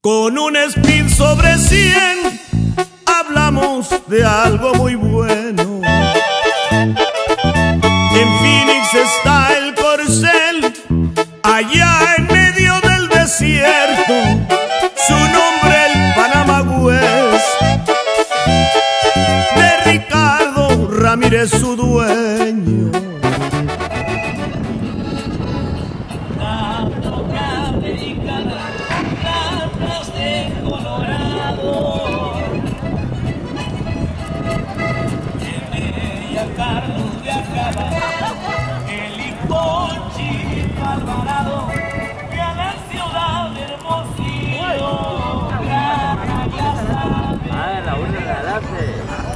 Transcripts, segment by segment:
Con un Speed sobre 100 hablamos de algo muy bueno. En Phoenix está el corcel, allá en medio del desierto. Su nombre el Panama West, de Ricardo Ramírez su dueño. Alvarado, y a la ciudad de Hermosillo. Ah, la una de la late.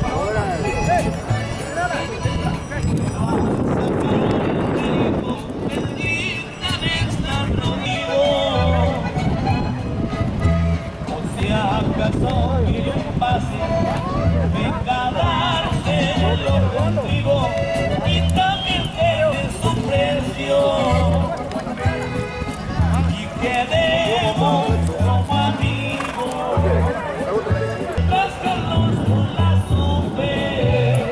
O si acaso quiere un pase, venga a dárselo contigo y también tiene su precio. Quedemos como amigos, rascarnos con la supe.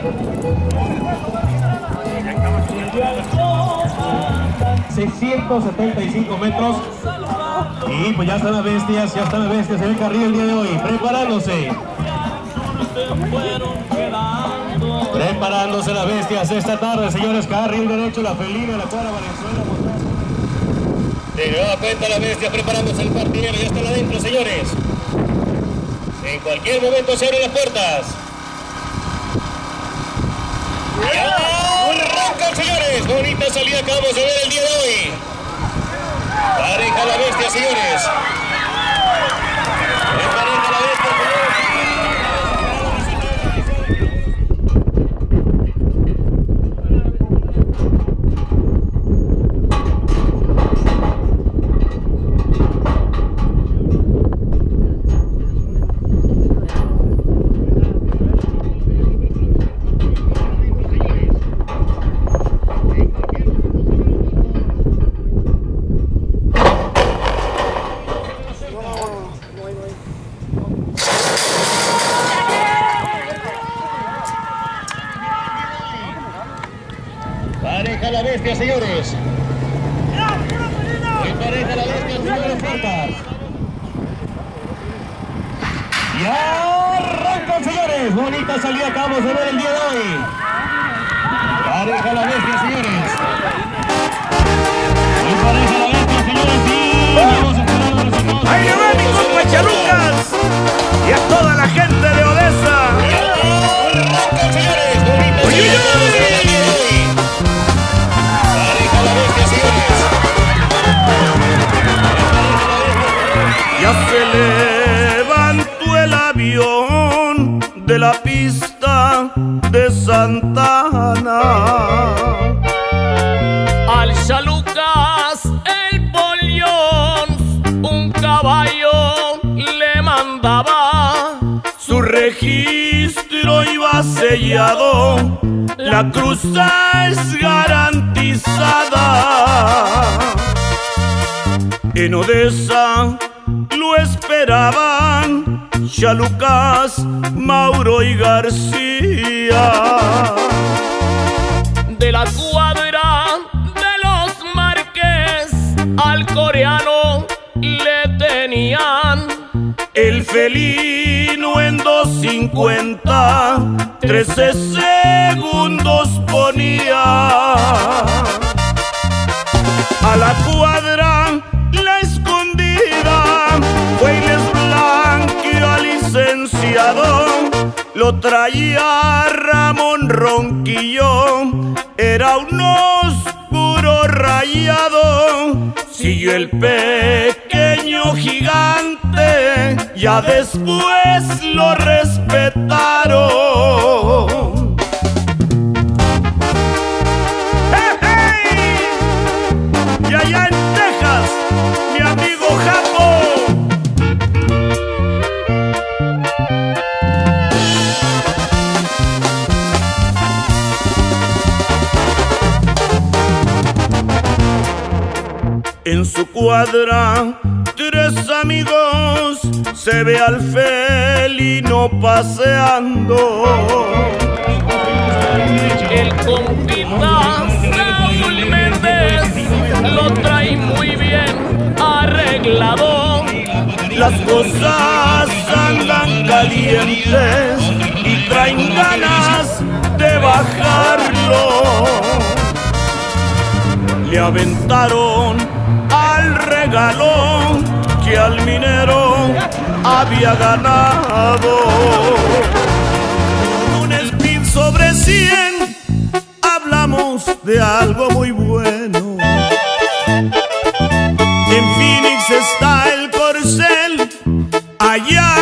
675 metros. Y pues ya están las bestias, en el carril el día de hoy, preparándose. Preparándose las bestias esta tarde, señores. Carril derecho, la felina, la cuadra Valenzuela. De nueva cuenta la bestia preparándose el partidero, ya están adentro, señores. En cualquier momento se abren las puertas. ¡Ya arrancan, señores! Bonita salida acabamos de ver el día de hoy. Pareja la bestia, señores. Pareja la bestia, señores. Pareja la bestia, señores. Pareja la bestia, señores. Puertas. Ya arrancan, señores. Bonita salida acabamos de ver el día de hoy. Pareja la bestia, señores. Pareja la bestia, señores. Sí, vamos a esperar los resultados. ¡Ahí le va mi compa Chalucas! Y a toda la gente de Odessa. Ya arrancan, señores. Bonita salida acabamos de ver el día de hoy. Pareja la bestia, señores. Ya se levantó el avión de la pista de Santa Ana. Al Chalucas el Polión un caballo le mandaba. Su registro iba sellado, la cruza es garantizada. En Odessa lo esperaban Chalucas, Mauro y García. De la cuadra de los Márquez al coreano le tenían. El felino en 2:50, 13 segundos ponía. A la cuadra la escondida, Weiles Blanquio al licenciado, lo traía Ramón Ronquillo, era un oscuro rayado. Siguió el pequeño gigante, ya después lo respetaron. ¡Hey, hey! Y allá en Texas, mi amigo Japo. En su cuadra, 3 amigos se ve al felino paseando. El compita Saúl Méndez lo trae muy bien arreglado. Las cosas andan calientes y traen ganas de bajarlo. Le aventaron al regalón que al minero había ganado. Un speed sobre 100, hablamos de algo muy bueno. En Phoenix está el corcel, allá